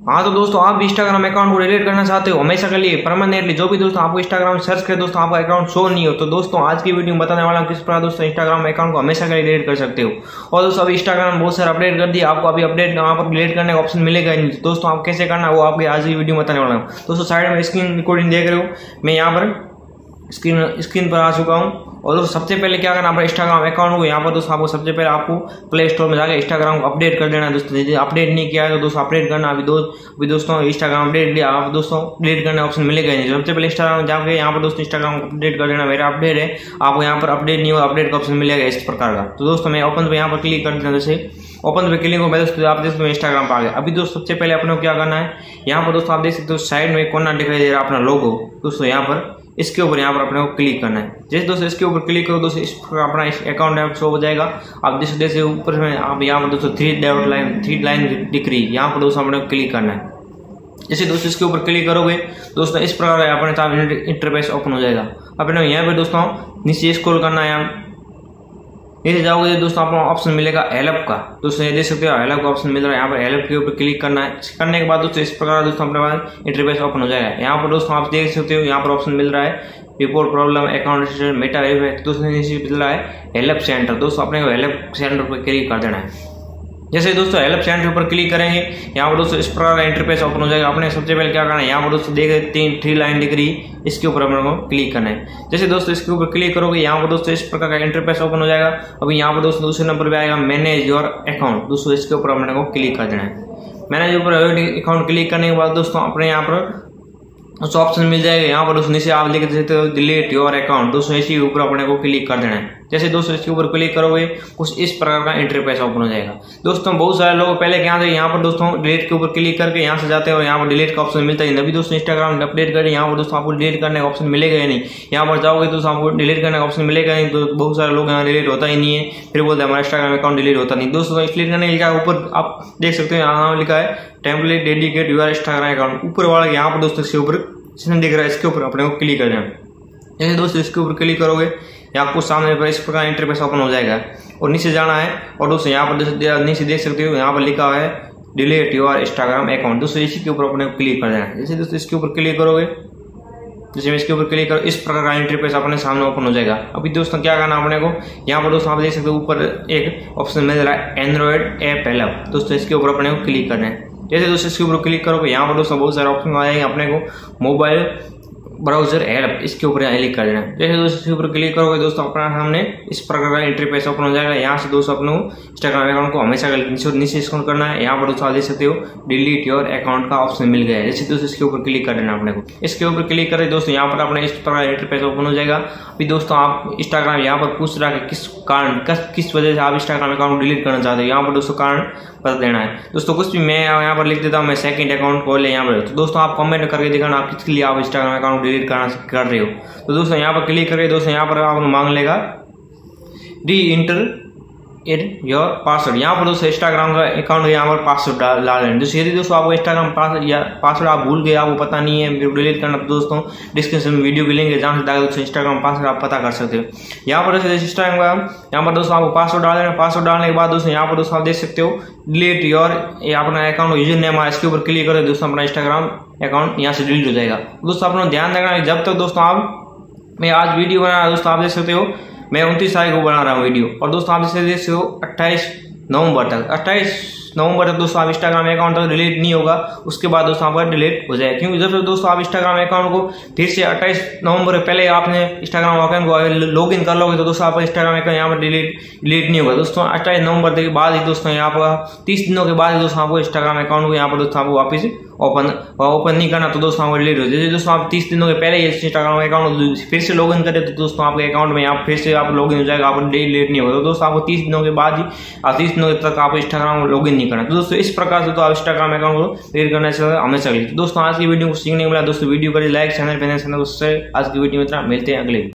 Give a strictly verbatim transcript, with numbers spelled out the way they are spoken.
हाँ तो दोस्तों आप भी इंस्टाग्राम अकाउंट को डिलीट करना चाहते हो हमेशा के लिए परमानेंटली, जो भी दोस्तों आपको इंस्टाग्राम सर्च करे दोस्तों आपका अकाउंट शो नहीं हो, तो दोस्तों आज की वीडियो में बताने वाला हूँ किस प्रकार दोस्तों इंस्टाग्राम अकाउंट को हमेशा के लिए डिलीट कर सकते हो। और दोस्तों अभी इंस्टाग्राम बहुत सारा अपडेट कर दिया, आपको अभी अपडेट यहाँ पर डिलीट करने का ऑप्शन मिलेगा नहीं। तो दोस्तों आप कैसे करना वो आपकी आज की वीडियो में बताने वाला हूँ। दोस्तों साइड में स्क्रीन रिकॉर्डिंग देख रहे हो, मैं यहाँ पर स्क्रीन स्क्रीन पर आ चुका हूँ। और दोस्तों सबसे पहले क्या करना, अपना इंस्टाग्राम अकाउंट को यहाँ पर दोस्तों आपको सबसे पहले आपको प्ले स्टोर में जाकर इंस्टाग्राम को अपडेट कर देना है। दोस्तों यदि अपडेट नहीं किया है तो दोस्तों अपडेट करना। अभी दोस्त अभी दोस्तों इंस्टाग्राम अपडेट लिया, आप दोस्तों अपडेट करने ऑप्शन मिलेगा नहीं। सबसे पहले इंस्टाग्राम जाकर यहाँ पर दोस्तों इंस्टाग्राम को अपडेट कर देना। मेरा अपडेट है, आपको यहाँ पर अपडेट नहीं हो अपडेट का ऑप्शन मिलेगा इस प्रकार का। तो दोस्तों मैं ओपन पे यहाँ पर क्लिक कर देता हूँ। जैसे ओपन पे क्लिक हो दोस्तों आप देख सकते हो इंस्टाग्राम पर आ गया। अभी दोस्तों सबसे पहले अपने को क्या करना है, यहाँ पर दोस्तों आप देख सकते हो साइड में कोना दिखाई दे रहा है अपना लोगो, दोस्तों यहाँ पर इसके ऊपर यहाँ पर अपने को क्लिक करना है। जैसे दोस्तों इसके ऊपर क्लिक करो दोस्तों इस अपना अकाउंट यहाँ शो हो जाएगा। आप जैसे जैसे ऊपर में आप यहाँ पर दोस्तों three dot line three line दिख रही है, यहाँ पर दोस्तों अपने को क्लिक करना है। जैसे दोस्तों इसके ऊपर क्लिक करोगे दोस्तों इस प्रकार अपने सामने इंटरफेस ओपन हो जाएगा। अपने यहाँ पे दोस्तों नीचे स्क्रॉल करना है, यहाँ नीचे जाओगे दोस्तों आपको ऑप्शन मिलेगा हेल्प का। दोस्तों ये देख सकते हो हेल्प का ऑप्शन मिल रहा है, यहाँ पर हेल्प के ऊपर क्लिक करना है। करने के बाद दोस्तों इस प्रकार दोस्तों अपने पास इंटरफेस ओपन हो जाएगा। यहाँ पर दोस्तों आप देख सकते हो यहाँ पर ऑप्शन मिल रहा है report problem account Meta verify, दोस्तों नीचे मिल रहा है हेल्प सेंटर। दोस्तों अपने को हेल्प सेंटर पर क्लिक कर देना है। जैसे दोस्तों हेल्प सेंटर पर क्लिक करेंगे यहाँ पर दोस्तों इस प्रकार का इंटरफेस ओपन हो जाएगा। अपने सबसे पहले क्या करना है, यहाँ पर दोस्तों देख तीन थ्री लाइन दिख रही, इसके ऊपर अपने को क्लिक करना है। जैसे दोस्तों इसके ऊपर क्लिक करोगे यहाँ पर दोस्तों इस प्रकार का इंटरफेस ओपन हो जाएगा। अभी यहाँ पर दोस्तों दूसरे नंबर पे आएगा मैनेज योर अकाउंट, दोस्तों इसके ऊपर अपने को क्लिक कर देना है। मैनेज ऊपर अकाउंट क्लिक करने के बाद दोस्तों अपने यहाँ पर दोस्तों ऑप्शन मिल जाएगा। यहाँ पर दोस्तों नीचे आप देख सकते हो डिलीट योर अकाउंट, दोस्तों इसी ऊपर अपने को क्लिक कर देना है। जैसे दोस्तों इसके ऊपर क्लिक करोगे कुछ इस प्रकार का इंटरफेस ओपन हो जाएगा। दोस्तों बहुत सारे लोग पहले क्या थे, यहाँ पर दोस्तों डिलीट के ऊपर क्लिक करके यहाँ से जाते हैं और यहाँ पर डिलीट का ऑप्शन मिलता है। अभी दोस्तों इंस्टाग्राम अपडेट करें यहाँ पर दोस्तों आपको डिलीट करने का ऑप्शन मिलेगा ही नहीं। यहाँ पर जाओगे दोस्तों आपको डिलीट करने का ऑप्शन मिलेगा नहीं, तो बहुत सारे लोग यहाँ डिलीट होता ही नहीं है, फिर बोलते हैं हमारा इंस्टाग्राम अकाउंट डिलीट होता नहीं। दोस्तों क्लिक करने लिखा है ऊपर आप देख सकते हैं यहाँ लिखा है template dedicate your Instagram account, ऊपर वाला यहाँ पर दोस्तों इसके ऊपर दिख रहा है, इसके ऊपर अपने को क्लिक कर देना। जैसे दोस्तों इसके ऊपर क्लिक करोगे यहाँ आपको सामने पर इस प्रकार इंटरफेस ओपन हो जाएगा और नीचे जाना है। और दोस्तों यहाँ पर नीचे देख सकते हो यहाँ पर लिखा हुआ है डिलीट योर इंस्टाग्राम अकाउंट, दोस्तों इसी के ऊपर अपने को क्लिक कर देना है। जैसे दोस्तों इसके ऊपर क्लिक करोगे, जैसे इसके ऊपर क्लिक करो इस प्रकार का इंटरफेस अपने सामने ओपन हो जाएगा। अभी दोस्तों क्या करना अपने को, यहाँ पर दोस्तों आप देख सकते हो ऊपर एक ऑप्शन मिल रहा है एंड्रॉइड ऐप हेल्प, दोस्तों इसके ऊपर अपने को क्लिक करना है। जैसे दोस्तों इसके ऊपर क्लिक करोगे यहाँ पर दोस्तों बहुत सारे ऑप्शन आ जाएंगे, अपने को मोबाइल ब्राउजर हेल्प इसके ऊपर क्लिक कर देना है। जैसे दोस्तों इसके ऊपर क्लिक करोगे दोस्तों अपना सामने इस प्रकार का इंटरफेस ओपन हो जाएगा। यहाँ से दोस्तों अपने इंस्टाग्राम अकाउंट को हमेशा नीचे स्क्रॉल करना है। यहाँ पर दोस्तों आप देख सकते हो डिलीट योर अकाउंट का ऑप्शन मिल गया है। जैसे दोस्तों इसके ऊपर क्लिक कर देना अपने को, इसके ऊपर क्लिक करें दोस्तों यहाँ पर अपने इस प्रकार इंटरफेस ओपन हो जाएगा। अभी दोस्तों आप इंस्टाग्राम यहाँ पर पूछ रहा है किस कारण किस वजह से आप इंस्टाग्राम अकाउंट डिलीट करना चाहते हो, यहाँ पर दोस्तों कारण बता देना है। दोस्तों कुछ भी मैं यहाँ पर लिख देता हूँ, मैं सेकंड अकाउंट खोल ले यहाँ पर। तो दोस्तों आप कमेंट करके दिखाना आप किसके लिए आप इंस्टाग्राम अकाउंट डिलीट करना कर रहे हो। तो दोस्तों यहाँ पर क्लिक करके दोस्तों यहाँ पर आपको मांग लेगा री इंटर इन योर पासवर्ड, यहाँ पर दोस्तों इंस्टाग्राम का अकाउंट यहाँ पर पासवर्ड डाल डाल रहे हैं। दोस्तों यदि दोस्तों आपको इंस्टाग्राम पासवर्ड या पासवर्ड आप भूल गए, आपको पता नहीं है वीडियो डिलीट करना, तो दोस्तों डिस्क्रिप्शन में वीडियो भी लेंगे जहाँ से डाल दोस्तों इंस्टाग्राम पासवर्ड आप पता कर सकते हो। यहाँ पर दोस्तों इंस्टाग्राम का यहाँ पर दोस्तों आपको पासवर्ड डाल देना। पासवर्ड डालने के बाद दोस्तों यहाँ पर दोस्तों आप देख सकते हो डिलीट योर अपना अकाउंट यूजर नेम, इसके ऊपर क्लिक करो दोस्तों अपना इंस्टाग्राम अकाउंट यहाँ से डिलीट हो जाएगा। दोस्तों अपना ध्यान रखना जब तक दोस्तों आप मैं आज वीडियो बना रहा दोस्तों आप देख सकते हो मैं उनतीस तारीख को बना रहा हूँ वीडियो, और दोस्तों आप देख सकते हो अट्ठाईस नवंबर तक अट्ठाईस नवंबर तक दोस्तों आप इंस्टाग्राम अकाउंट तक डिलीट नहीं होगा, उसके बाद दोस्तों आपका डिलीट हो जाएगा। क्योंकि जब तक दोस्तों आप इंस्टाग्राम अकाउंट को फिर से अट्ठाईस नवंबर पहले आपने इंस्टाग्राम अकाउंट को लॉग इन कर लोगे तो दोस्तों आपका इंस्टाग्राम अकाउंट यहाँ पर डिलीट डिलीट नहीं होगा। दोस्तों अट्ठाईस नवंबर के बाद ही दोस्तों यहाँ पर तीस दिनों के बाद ही दोस्तों आपको इंस्टाग्राम अकाउंट को यहाँ पर दोस्तों आपको वापस ओपन ओपन नहीं करना, तो दोस्तों आपको डिलीट हो जाए। दोस्तों आप तीस दिनों के पहले इंस्टाग्राम अकाउंट फिर से लॉग इन करें तो दोस्तों आपके अकाउंट में यहाँ फिर से आप लॉग इन हो जाएगा, आपको डिलीट नहीं होगा। तो दोस्तों आपको तीस दिनों के बाद ही तीस दिनों तक आप इंस्टाग्राम लॉग इन नहीं करना। तो दोस्तों इस प्रकार से तो आप इंस्टाग्राम अकाउंट को डिलीट करना चाहिए हमेशा के लिए। दोस्तों आज की वीडियो को सीखने को मिला, दोस्तों वीडियो करें लाइक, चैनल पे आज की वीडियो में इतना, मिलते हैं अगले।